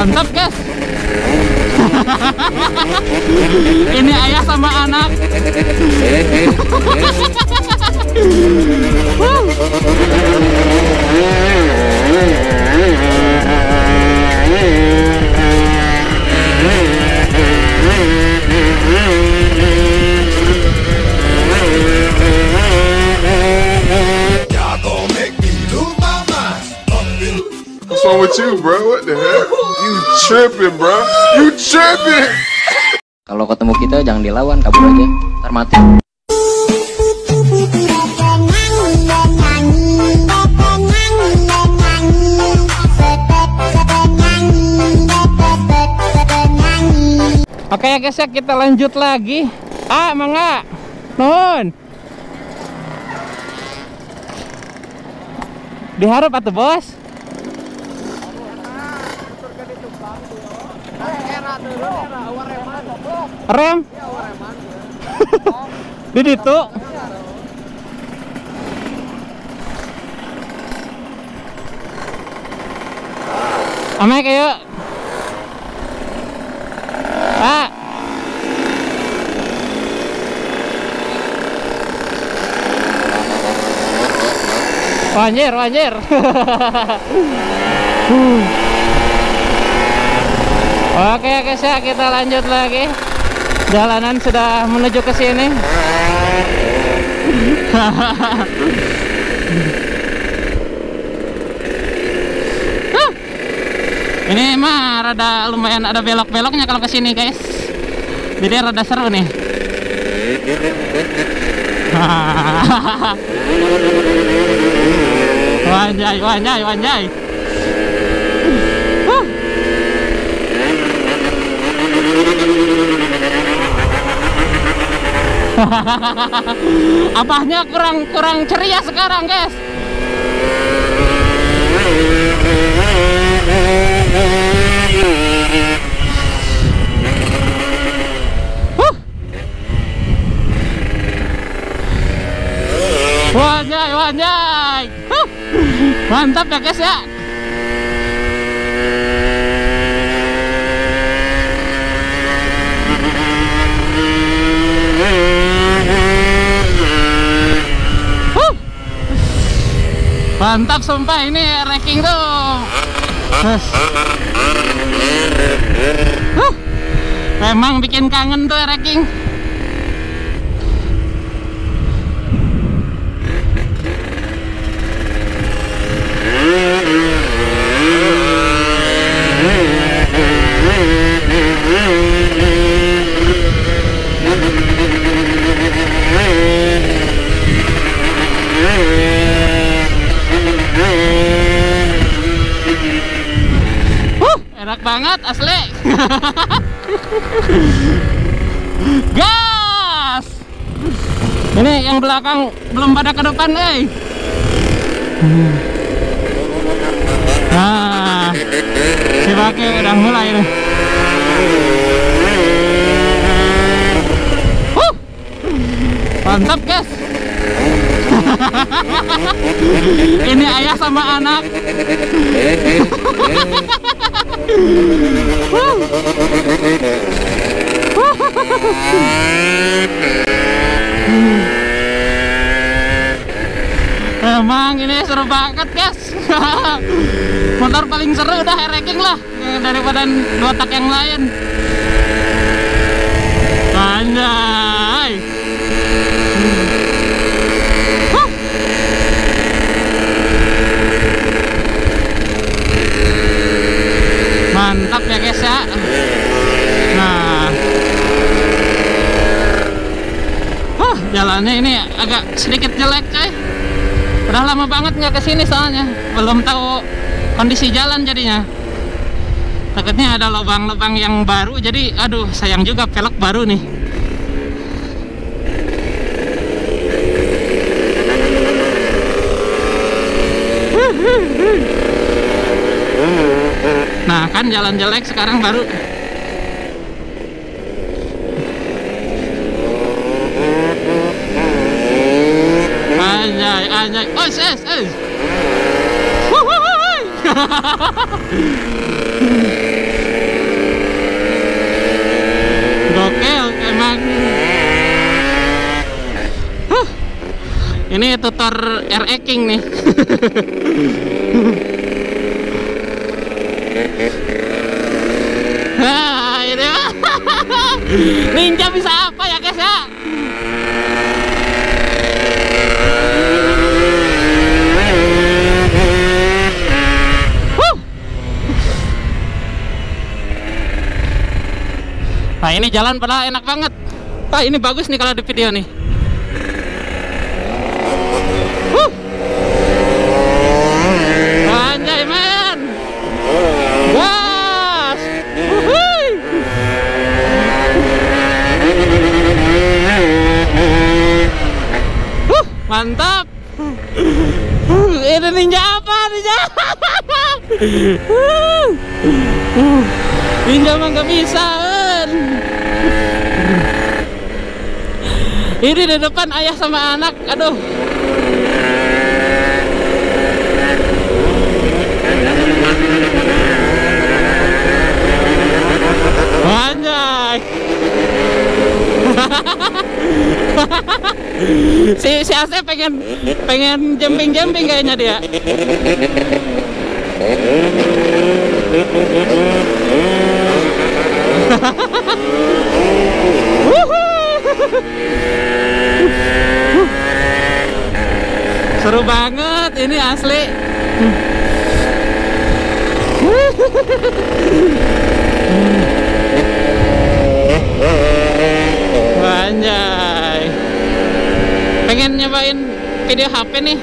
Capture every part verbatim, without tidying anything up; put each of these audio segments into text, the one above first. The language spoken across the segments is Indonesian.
Mantap guys. Ini ayah sama anak. What's wrong with you, bro? What the heck? You tripping, bro? You tripping? Kalau ketemu kita jangan dilawan, kabur aja, ntar mati. Oke ya guys ya, kita lanjut lagi. Ah, mangga. Nuhun. Diharap atuh, Bos. Rem? Di ditu. Amai kayak. Ah. Wanjir, wanjir. Oke guys ya, kita lanjut lagi. Jalanan sudah menuju ke sini. Ini mah rada lumayan ada belok-beloknya kalau ke sini guys. Jadi rada seru nih. Wanjay, wanjay, wanjay. Abahnya kurang kurang ceria sekarang guys. Huh. Wanjay, wanjay. Huh. Mantap ya guys ya. Mantap sumpah, ini ranking tuh. Huh. Memang bikin kangen tuh ranking. Enak banget asli. Gas. Ini yang belakang belum pada ke depan, eh. Nah, si Baki udah mulai nih. Huh. Mantap guys. Ini ayah sama anak. Emang ini seru banget guys. Motor paling seru udah ranking lah daripada dua tak yang lain. Anjay. Mantap ya guys ya. Nah, huh, jalannya ini agak sedikit jelek coy. Udah lama banget nggak kesini soalnya, belum tahu kondisi jalan jadinya. Takutnya ada lubang-lubang yang baru, jadi aduh sayang juga velg baru nih. Nah kan jalan jelek sekarang baru. Anjay, anjay. Oh, es, es. Ini tutor R E King nih. Nah, ini Ninja bisa apa ya guys ya? Huh. Nah ini jalan padahal enak banget. Ah ini bagus nih kalau di video nih. Huh. Anjay men. Gas. Wuhui. Huh, mantap. Uh, ini ninja apa ninja? Uh, uh, ninja mah nggak bisa kan? Ini di depan ayah sama anak, aduh. Anjay. si si Asep pengen pengen jumping jumping kayaknya dia. Seru banget ini asli. Anjay. Pengen nyobain video H P nih.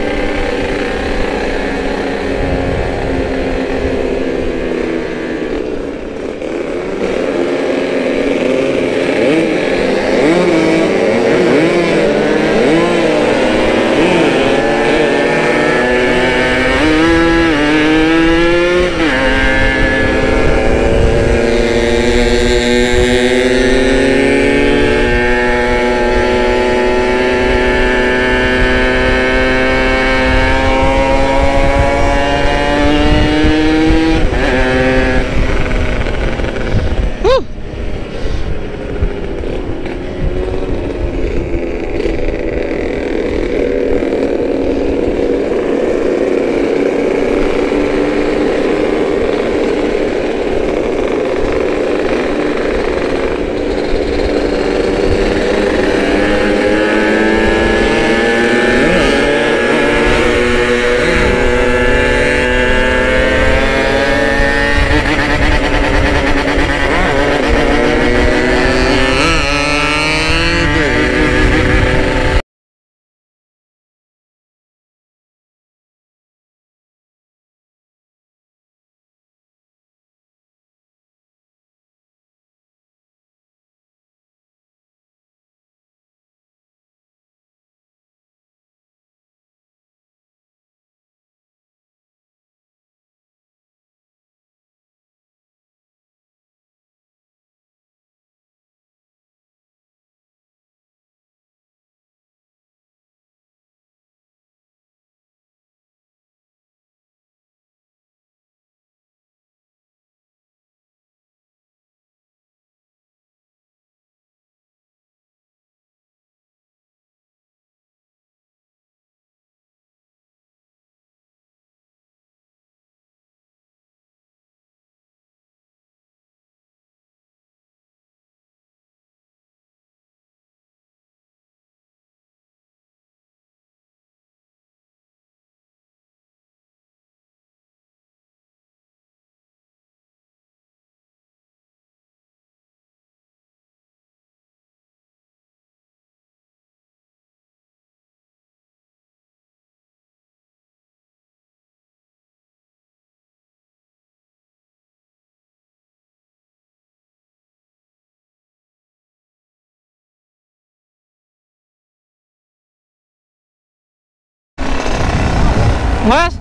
Mas.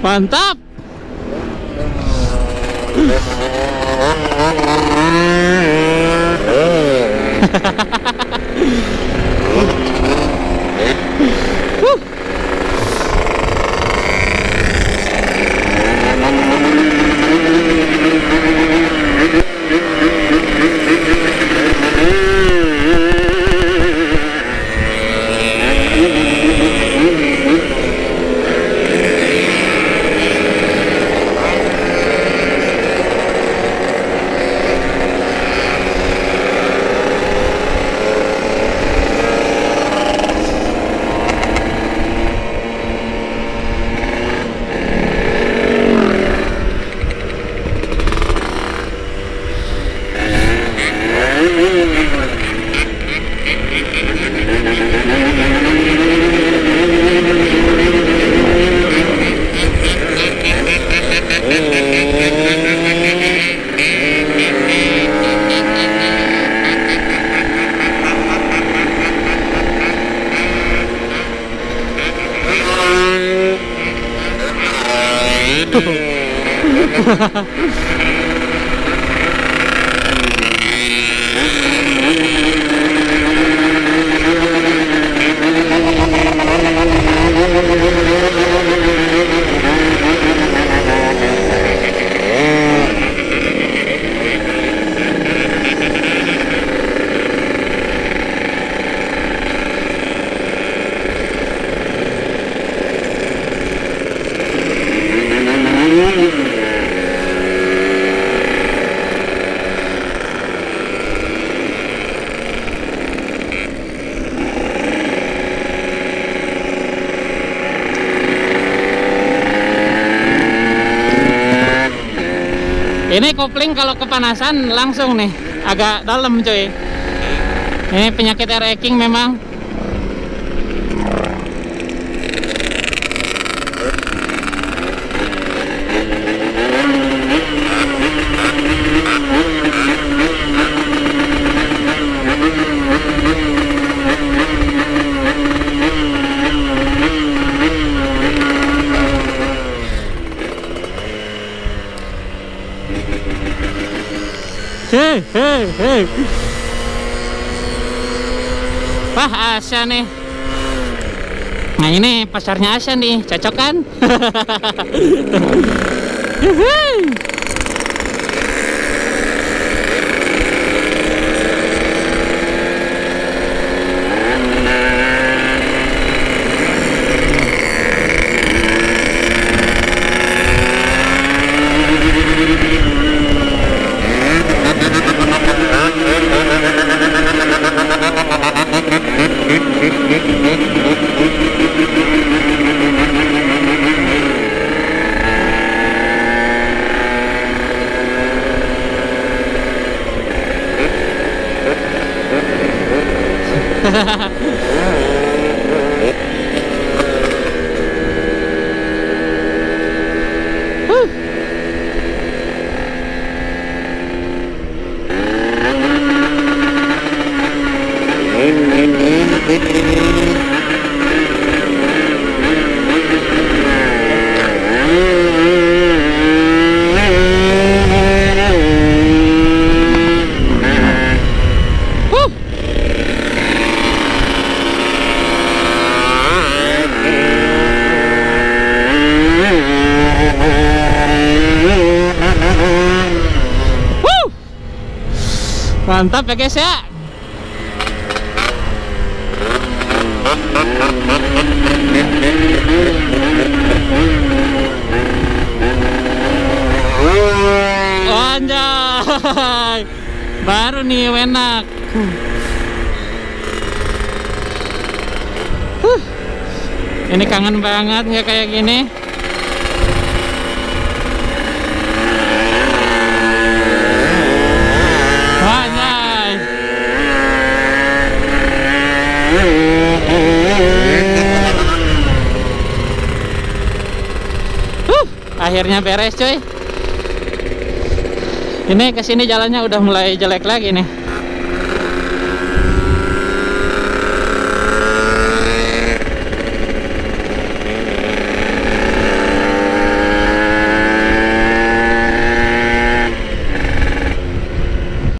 Mantap. Ini kopling kalau kepanasan langsung nih agak dalam cuy. Ini penyakit air eking memang. Hei, hei, hei. Wah, Asya nih. Nah, ini pasarnya Asya nih, cocok kan? Mantap ya guys ya. Anjay, baru nih enak. Huh. Ini kangen banget nggak kayak gini. Akhirnya beres cuy. Ini kesini jalannya udah mulai jelek lagi nih.